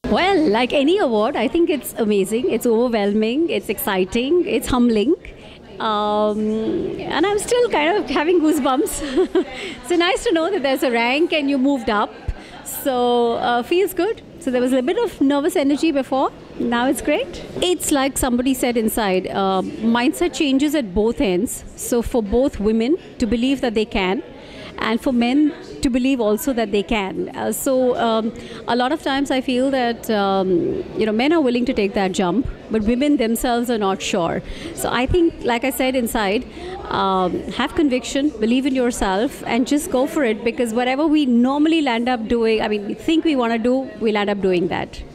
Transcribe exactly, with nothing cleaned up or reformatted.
Well, like any award, I think it's amazing. It's overwhelming. It's exciting. It's humbling. Um, and I'm still kind of having goosebumps. So nice to know that there's a rank and you moved up. So uh, feels good. So there was a bit of nervous energy before. Now it's great. It's like somebody said inside, uh, mindset changes at both ends. So for both women to believe that they can, and for men to believe also that they can. Uh, so um, a lot of times I feel that um, you know men are willing to take that jump, but women themselves are not sure. So I think, like I said inside, um, have conviction, believe in yourself, and just go for it, because whatever we normally land up doing, I mean, we think we want to do, we'll end up doing that.